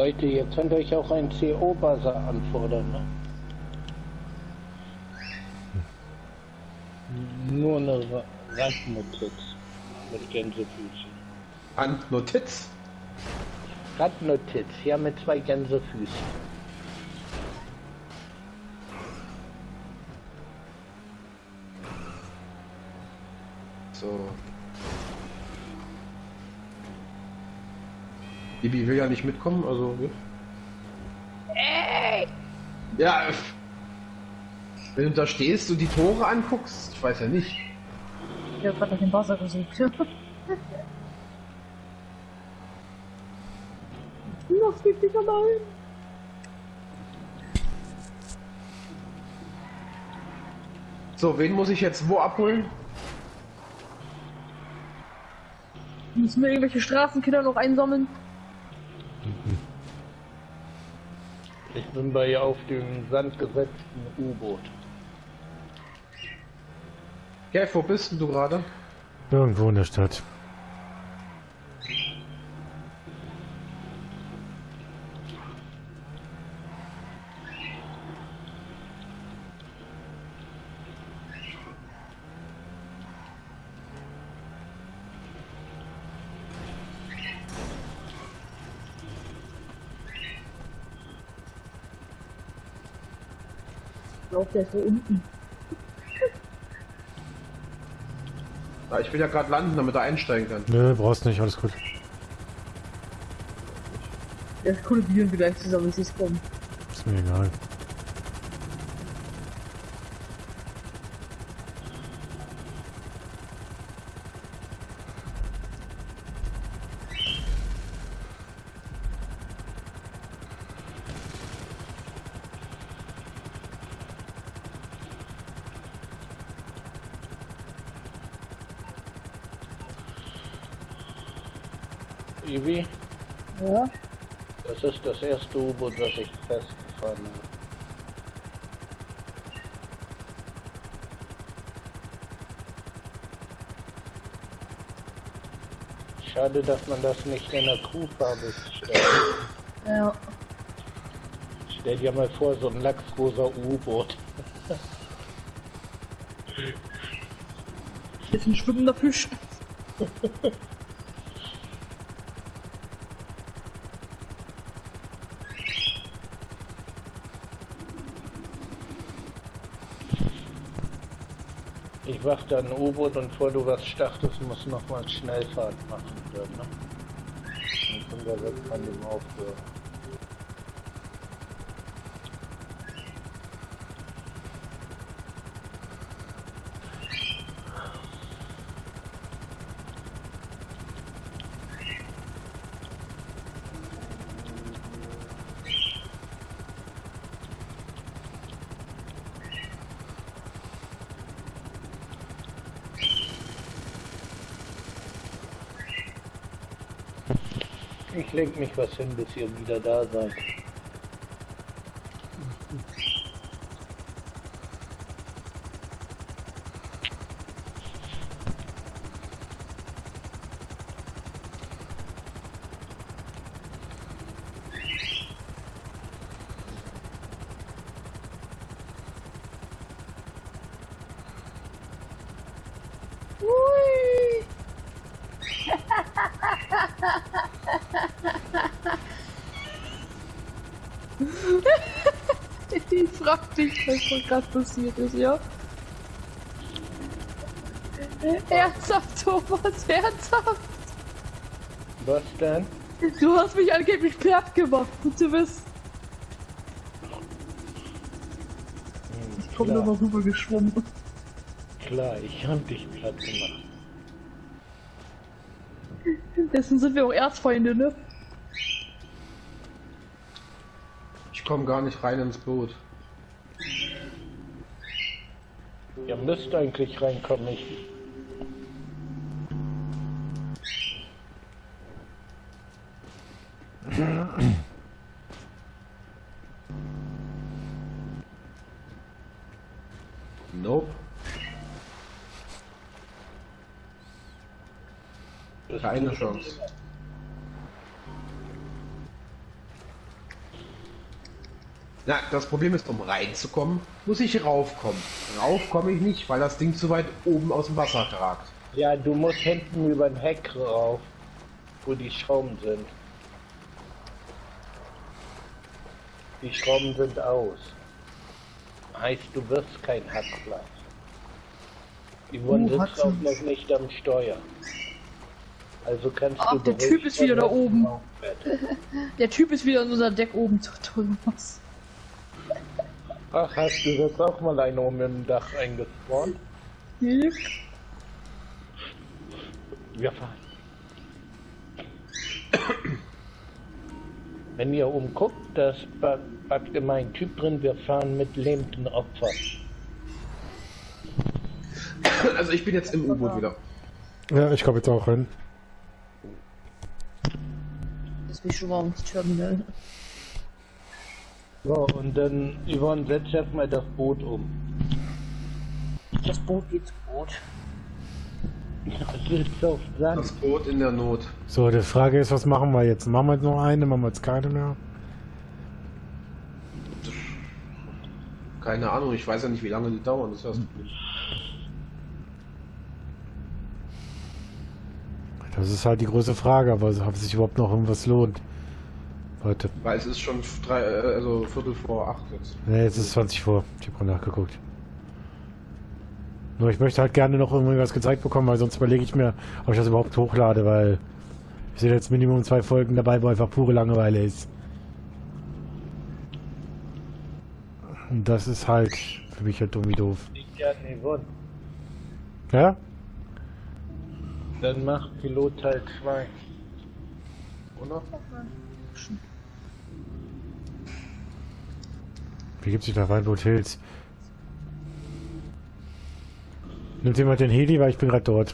Leute, ihr könnt euch auch ein CO-Buzzer anfordern, ne? Nur eine Randnotiz mit Gänsefüßchen. Randnotiz? Randnotiz, ja, mit 2 Gänsefüßchen. So. Bibi will ja nicht mitkommen, also. Ja. Wenn du da stehst und die Tore anguckst, ich weiß ja nicht. Ich hab grad nach dem Wasser gesucht. Lass mich nicht allein. So, wen muss ich jetzt wo abholen? Müssen wir irgendwelche Straßenkinder noch einsammeln? Ich bin bei auf dem Sand gesetzten U-Boot. Kev, wo bist denn du gerade? Irgendwo in der Stadt. Ich glaube, der ist so unten. Ja, ich will ja gerade landen, damit er einsteigen kann. Nö, brauchst nicht, alles gut. Der kollidieren wir gleich zusammen, ich seh's kommen. Ist mir egal. Ivi, Ja? das ist das erste U-Boot, was ich festgefahren habe. Schade, dass man das nicht in der Crewfarbe stellt. Ja. Stell dir mal vor, so ein lachsrosa U-Boot. Ist ein schwimmender Fisch. Ich warte ein U-Boot und bevor du was startest, musst du nochmal Schnellfahrt machen dann, ne? Dann können wir weg von dem aufhören. Ich leg mich was hin, bis ihr wieder da seid. Ui. Ich frag dich, was so gerade passiert ist, ja? Ernsthaft, Thomas, ernsthaft? Was denn? Du hast mich angeblich platt gemacht, gut zu wissen. Ich komm da mal rüber geschwommen. Klar, ich hab dich platt gemacht. Dessen sind wir auch Erzfeinde, ne? Ich komme gar nicht rein ins Boot. Ihr müsst eigentlich reinkommen, ich... Nope. Keine Chance. Na, das Problem ist, um reinzukommen, muss ich raufkommen. Rauf komme ich nicht, weil das Ding zu weit oben aus dem Wasser ragt. Ja, du musst hinten über den Heck rauf, wo die Schrauben sind. Die Schrauben sind aus. Heißt, du wirst kein Hackplatz. Die Wunde sitzt auch noch nicht am Steuer. Also kannst du... Ach, der Typ ist wieder da oben. Aufwärts. Der Typ ist wieder in unser Deck oben. Thomas. Ach, hast du jetzt auch mal einen oben im Dach eingespawnt? Yep. Wir fahren. Wenn ihr oben guckt, da ist immer ein Typ drin, wir fahren mit lebenden Opfern. Also ich bin jetzt im U-Boot wieder. Ja, ich komme jetzt auch rein. Das bin ich schon mal ums Terminal. So, und dann, Yvonne, setz jetzt mal das Boot um. Das Boot geht zu Boot. Das sitzt auf Sand. Das Boot in der Not. So, die Frage ist, was machen wir jetzt? Machen wir jetzt noch eine? Machen wir jetzt keine mehr? Keine Ahnung, ich weiß ja nicht, wie lange die dauern. Das heißt, Das ist halt die große Frage, aber ob sich überhaupt noch irgendwas lohnt. Heute. weil es ist schon Viertel vor 8 jetzt. Ne, jetzt ist 20 vor. Ich habe gerade nachgeguckt. Nur ich möchte halt gerne noch irgendwas gezeigt bekommen, weil sonst überlege ich mir, ob ich das überhaupt hochlade, weil ich sehe jetzt Minimum 2 Folgen dabei, wo einfach pure Langeweile ist. Und das ist halt für mich halt irgendwie doof. Ja, Yvonne. Ja? Dann macht Pilot Teil 2. Oder? Wie gibt sich da Weinboot Hills? Nimmt jemand den Heli, weil ich bin gerade dort.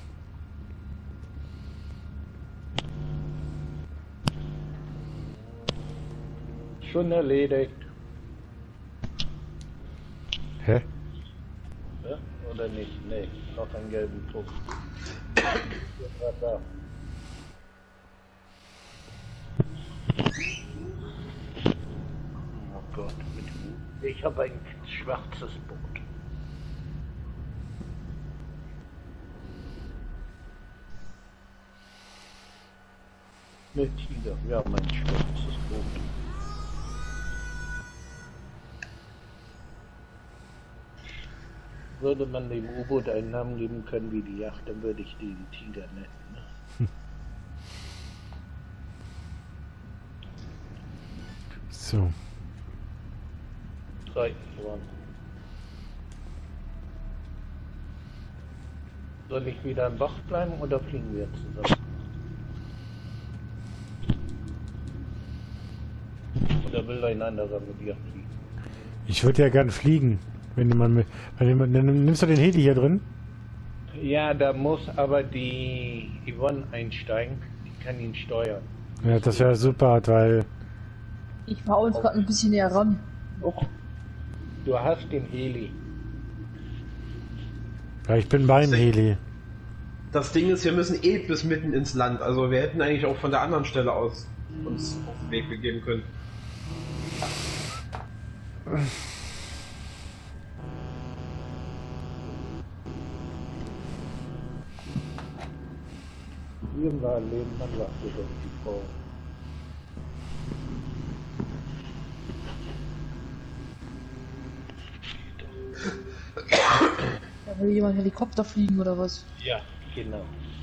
Schon erledigt. Hä? Ja? Oder nicht? Nee, noch einen gelben Punkt. Ja, da. Oh Gott, ich habe ein schwarzes Boot. Mit Tiger, ja, mein schwarzes Boot. Würde man dem U-Boot einen Namen geben können wie die Yacht, dann würde ich den Tiger nennen. Ne? So. 3, 1. Soll ich wieder am Bach bleiben oder fliegen wir zusammen? Oder will ein anderer mit dir fliegen? Ich würde ja gern fliegen. Wenn jemand nimmst du den Heli hier drin? Ja, da muss aber die Yvonne einsteigen. Die kann ihn steuern. Ja, das wäre super, weil... Ich fahre uns gerade ein bisschen näher ran. Du hast den Heli. Ja, ich bin beim Heli. Das Ding ist, wir müssen eh bis mitten ins Land. Also wir hätten eigentlich auch von der anderen Stelle aus uns auf den Weg begeben können. Irgendwann leben, man lacht sich auf die Frau. Da will jemand Helikopter fliegen oder was? Ja, genau.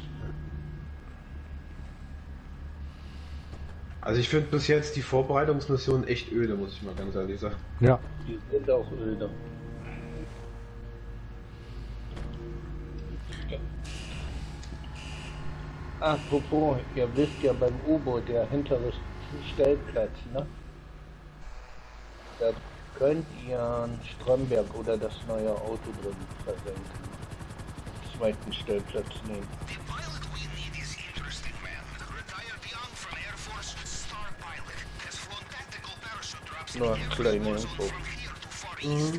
Also ich finde bis jetzt die Vorbereitungsmission echt öde, muss ich mal ganz ehrlich sagen. Ja. Die sind auch öde. Apropos, ihr wisst ja beim U-Boot, der hintere Stellplatz, ne? Da könnt ihr einen Stromberg oder das neue Auto drin versenken. Zweiten Stellplatz nehmen. Nur kleine Info. Mhm.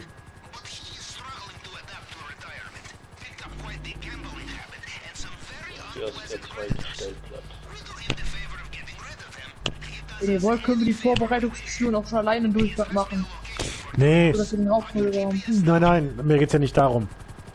Das ist der zweite Stellplatz. Wenn ihr wollt, können wir die Vorbereitungsmission auch schon alleine durchmachen. Nee, Oder für den Hauptprogramm. nein, mir geht's ja nicht darum.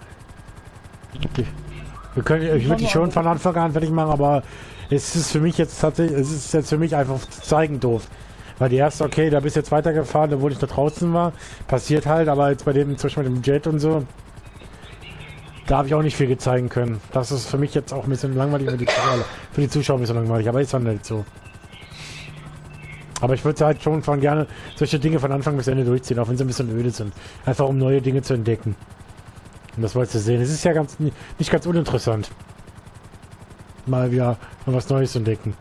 Wir können, ich würde die schon von Anfang an fertig machen, aber es ist für mich jetzt tatsächlich, es ist jetzt für mich einfach zu zeigen doof. Weil die erste, okay, da bist du jetzt weitergefahren, obwohl ich da draußen war. Passiert halt, aber jetzt bei dem, zum Beispiel mit dem Jet und so, da habe ich auch nicht viel gezeigen können. Das ist für mich jetzt auch ein bisschen langweilig für die Zuschauer ein bisschen langweilig, aber ist dann nicht so. Aber ich würde halt schon von gerne solche Dinge von Anfang bis Ende durchziehen, auch wenn sie ein bisschen öde sind. Einfach um neue Dinge zu entdecken. Und das wolltest du sehen. Es ist ja nicht ganz uninteressant. Mal wieder was Neues zu entdecken.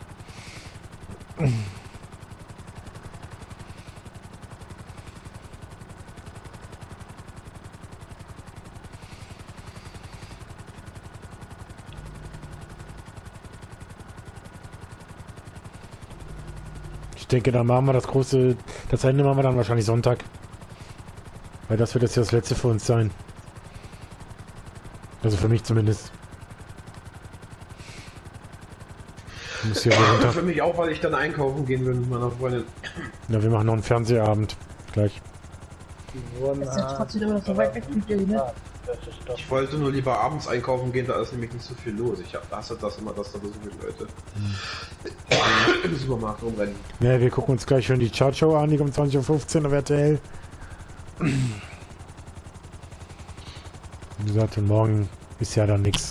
Ich denke, dann machen wir das Ende machen wir dann wahrscheinlich Sonntag. Weil das wird jetzt ja das letzte für uns sein. Also für mich zumindest. Ich muss hier runter. Für mich auch, weil ich dann einkaufen gehen will mit meiner Freundin. Ja, wir machen noch einen Fernsehabend. Gleich. Das ist ja trotzdem immer noch so weit weg mit dir, ne? Das ist doch. Ich wollte nur lieber abends einkaufen gehen, da ist nämlich nicht so viel los. Ich hasse das immer, dass da so viele Leute im Supermarkt rumrennen. Ja, wir gucken uns gleich schon die Chartshow an, die kommt 20:15 Uhr auf RTL. Wie gesagt, und morgen ist ja dann nix.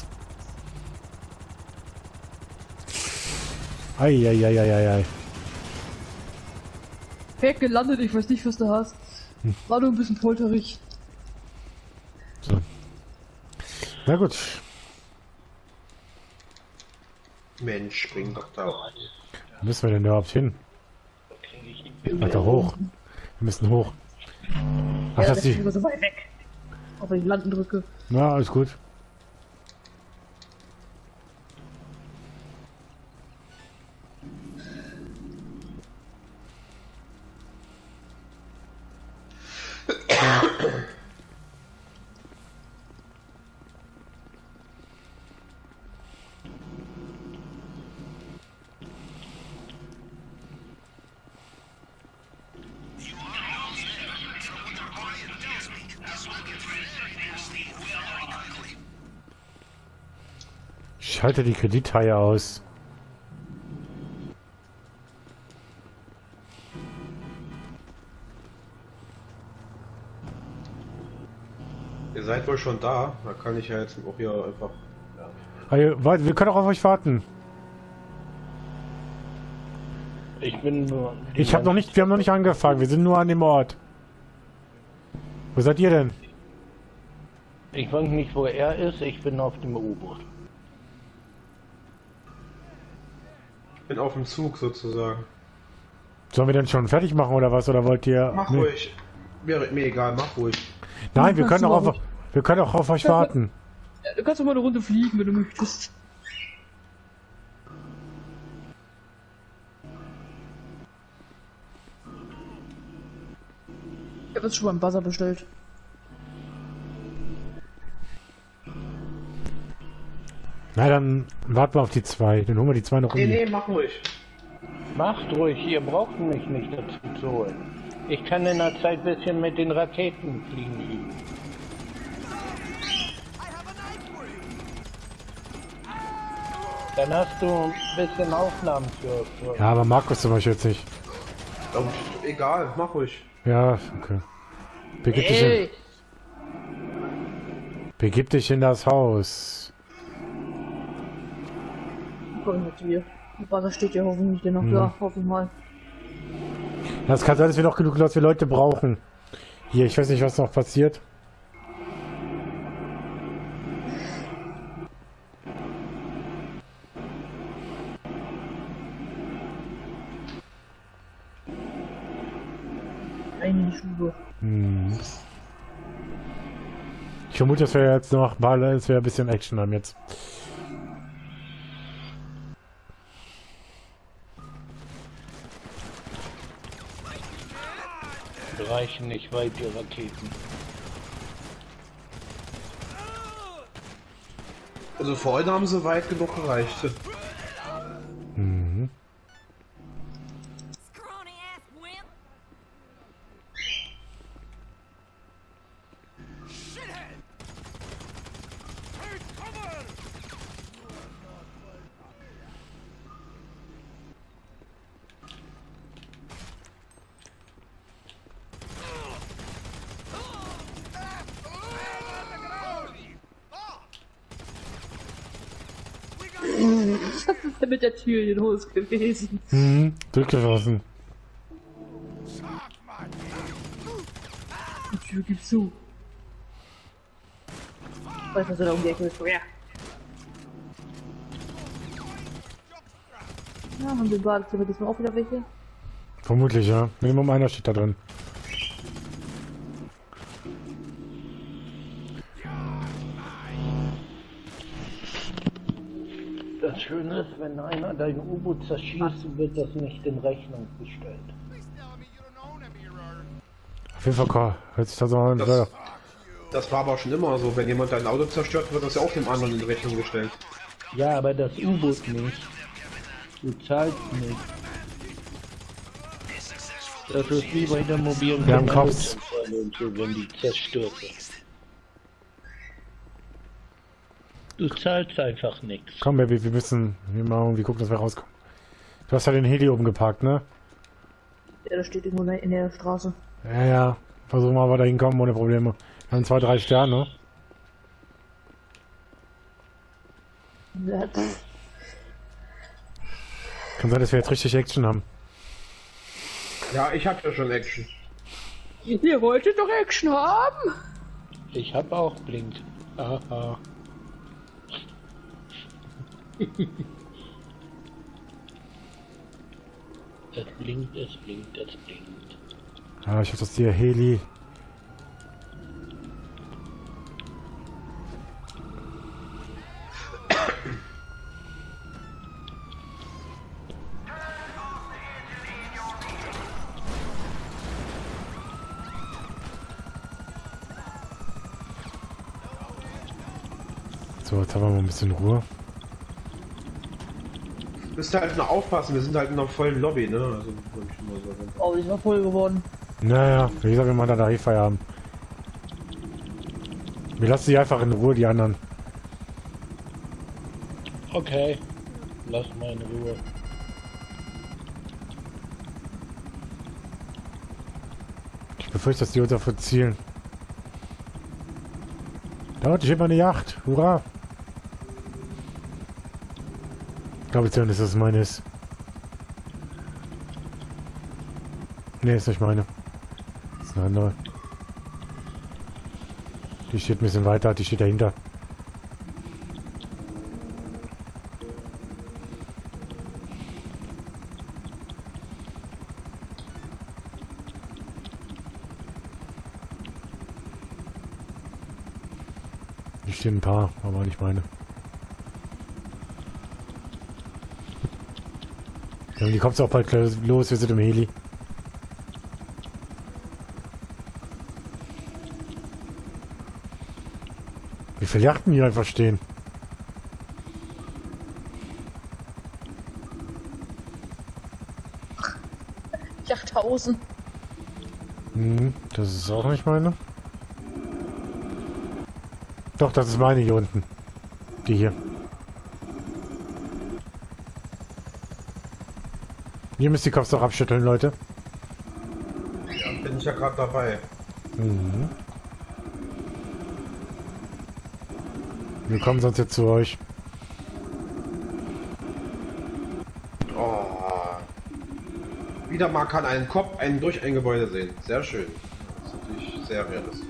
Eieieiei. Perfekt gelandet, ich weiß nicht, was du hast. War nur ein bisschen polterig. So. Na gut. Mensch, spring doch da. Wo müssen wir denn überhaupt hin? Kriege ich nicht mehr. Weiter hoch. Wir müssen hoch. Ach, Ja, das das ist ist die. immer so weit weg. Ob ich landen drücke. Na, alles gut. Schalte die Kredithaie aus. Ihr seid wohl schon da, da kann ich ja jetzt auch hier einfach. Also, wir können auch auf euch warten. Ich bin nur. Wir haben noch nicht angefangen. Wir sind nur an dem Ort. Wo seid ihr denn? Ich weiß nicht, wo er ist. Ich bin auf dem U-Boot. Ich bin auf dem Zug sozusagen. Sollen wir denn schon fertig machen oder was? Oder wollt ihr? Mach Nee. ruhig. Mir egal, mach ruhig. Nein, wir Kannst können du auch auch wir können auch auf euch warten. Ja, du kannst doch mal eine Runde fliegen, wenn du möchtest. Ich habe jetzt schon beim Buzzer bestellt. Na, dann warten wir auf die zwei. Dann holen wir die zwei noch um. Nee, mach ruhig. Macht ruhig, ihr braucht mich nicht dazu zu holen. Ich kann in der Zeit ein bisschen mit den Raketen fliegen üben. Dann hast du ein bisschen Aufnahmen für Ja, aber Markus zum Beispiel jetzt nicht. Egal, mach ruhig. Ja, okay. Begib dich in das Haus. Komm mit dir. Der Buzzer steht ja hoffentlich noch da, hoffe ich mal. Das kann sein, dass wir noch genug Leute brauchen. Hier, ich weiß nicht, was noch passiert. In die Schule. Ich vermute, dass wir jetzt noch mal, dass wir ein bisschen Action haben jetzt. reichen nicht weit, die Raketen. Also vorhin haben sie weit genug gereicht. Mhm. Scrawny ass wimp. Was ist denn mit der Tür in den Hose gewesen? Mhm, durchgeschossen. Die Tür gibt zu. Weiß, was er da um die Ecke ist. Ja. Ja, haben wir im Badezimmer diesmal auch wieder welche? Vermutlich, ja. Minimum einer steht da drin. Das Schöne ist, wenn einer dein U-Boot zerschießt, wird das nicht in Rechnung gestellt. Auf jeden Fall, hört sich das so an. Das war aber schon immer so. Wenn jemand dein Auto zerstört, wird das ja auch dem anderen in Rechnung gestellt. Ja, aber das U-Boot nicht. Du zahlst nicht. Das ist wie bei der mobilen Wir haben Kommandozentrale und so, wenn die zerstört wird. Du zahlst einfach nichts. Komm, Baby, wir mal irgendwie gucken, dass wir rauskommen. Du hast ja den Heli oben geparkt, ne? Ja, das steht irgendwo in der Straße. Ja, ja. Versuchen wir aber da hinkommen ohne Probleme. Wir haben 2, 3 Sterne. Ja, Kann sein, dass wir jetzt richtig Action haben. Ja, ich hab ja schon Action. ihr wolltet doch Action haben? Ich hab auch Blink. Aha. Es blinkt, es blinkt, es blinkt. Ja, ich hoffe, dass der Heli... So, jetzt haben wir mal ein bisschen Ruhe. Müsst halt nur aufpassen, wir sind halt in einer vollen Lobby, ne? Also, Oh, die ist mal voll geworden. Naja, wie gesagt, wir machen da Feierabend. Wir lassen sie einfach in Ruhe, die anderen. Okay. Lass mal in Ruhe. Ich befürchte, dass die uns dafür zielen. Da unten steht mal eine Yacht. Hurra! Ich glaube, dass das meine ist. Ne, ist nicht meine. Das ist eine andere. Die steht ein bisschen weiter, die steht dahinter. Hier stehen ein paar, aber nicht meine. Ja, und die kommt auch bald los, wir sind im Heli. Wie viele Yachten hier einfach stehen? Yachthausen. Das ist auch nicht meine. Doch, das ist meine hier unten. Die hier. Ihr müsst die Kopf doch abschütteln, Leute. Ja, bin ich ja gerade dabei. Mhm. Wir kommen sonst jetzt zu euch. Oh. Wieder mal kann ein Kopf einen durch ein Gebäude sehen. Sehr schön. Das ist natürlich sehr realistisch.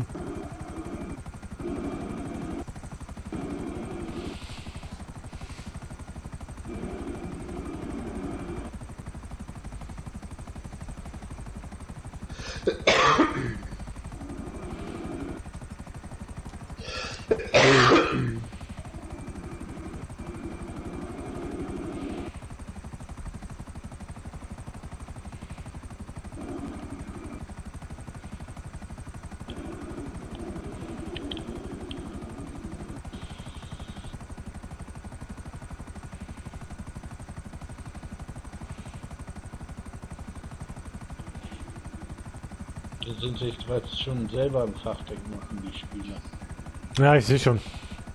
Die sind sich jetzt schon selber im Fachdeck machen, die Spieler. Ja, ich sehe schon.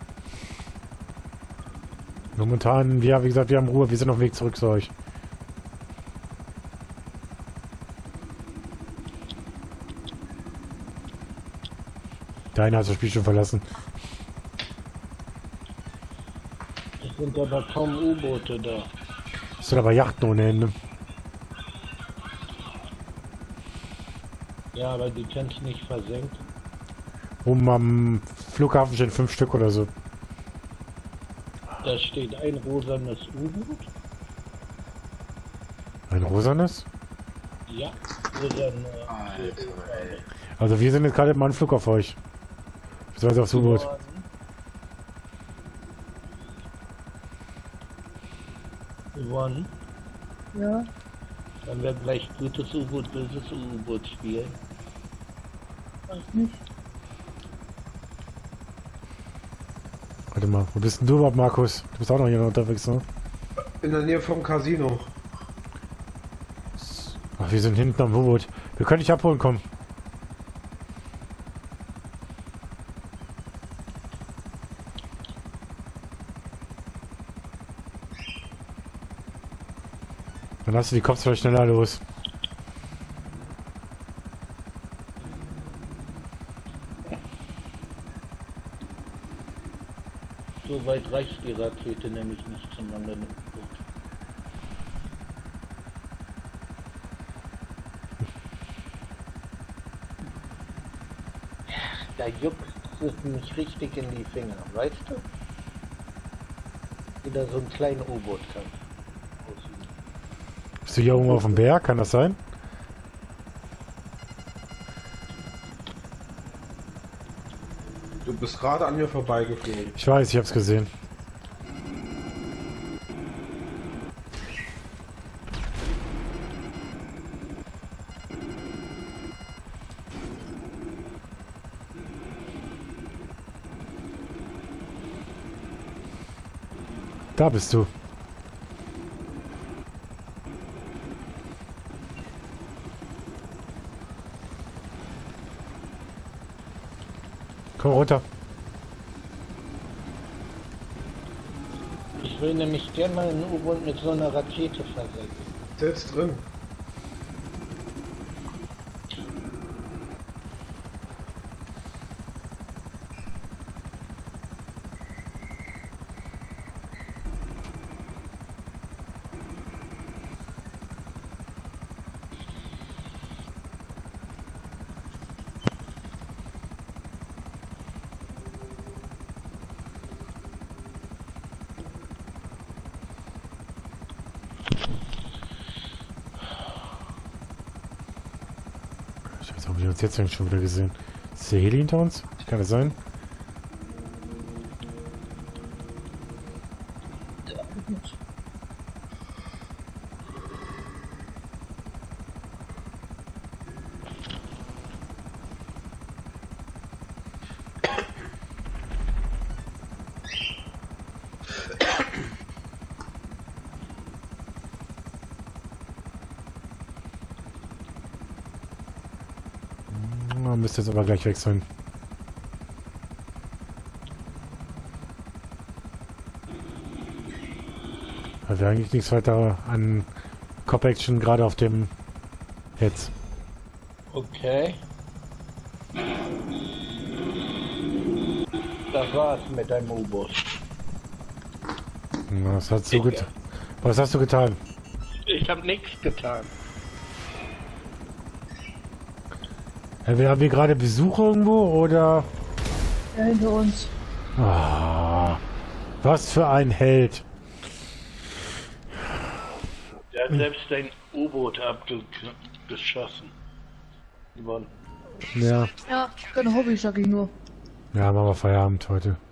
Momentan, ja, wie gesagt, wir haben Ruhe, wir sind auf dem Weg zurück zu euch. Der eine hat das Spiel schon verlassen. Es Sind aber kaum U-Boote da. Das sind aber Yachten ohne Ende. Ja, aber die kannst du nicht versenken. Oben am Flughafen stehen 5 Stück oder so. Da steht ein rosanes U-Boot. Ein rosanes? Ja, rosan. Also wir sind jetzt gerade im Anflug auf euch. Beziehungsweise aufs U-Boot. One. Ja. Dann wird gleich gutes U-Boot, böses U-Boot spielen. Weiß nicht. Warte mal, wo bist denn du überhaupt, Markus? Du bist auch noch hier unterwegs, ne? In der Nähe vom Casino. Ach, wir sind hinten am U-Boot. Wir können dich abholen, kommen. Dann hast du die Kopfhörer schneller los. So weit reicht die Rakete nämlich nicht zum anderen U-Boot. Da juckt es mich richtig in die Finger, weißt du? Wieder so ein kleiner U-Boot kann. Bist du hier oben auf dem Berg? Kann das sein? Du bist gerade an mir vorbeigeflogen. Ich weiß, ich hab's gesehen. Da bist du. Komm runter. Ich will nämlich gerne mal ein U-Boot mit so einer Rakete versenken. Sitzt drin. Scheiße, haben wir uns jetzt schon wieder gesehen? Ist der Heli hinter uns? Kann das sein? Müsste jetzt aber gleich wechseln. Weil wir eigentlich nichts weiter an Cop-Action gerade auf dem jetzt. Okay. Das war's mit deinem U-Boot. Was hast du getan? Was hast du getan? Ich habe nichts getan. Haben wir gerade Besuch irgendwo oder? Ja, hinter uns. Ah, was für ein Held. Der hat selbst ein U-Boot abgeschossen. Gewonnen. Ja. Ja, kein Hobby, sag ich nur. Ja, machen wir Feierabend heute.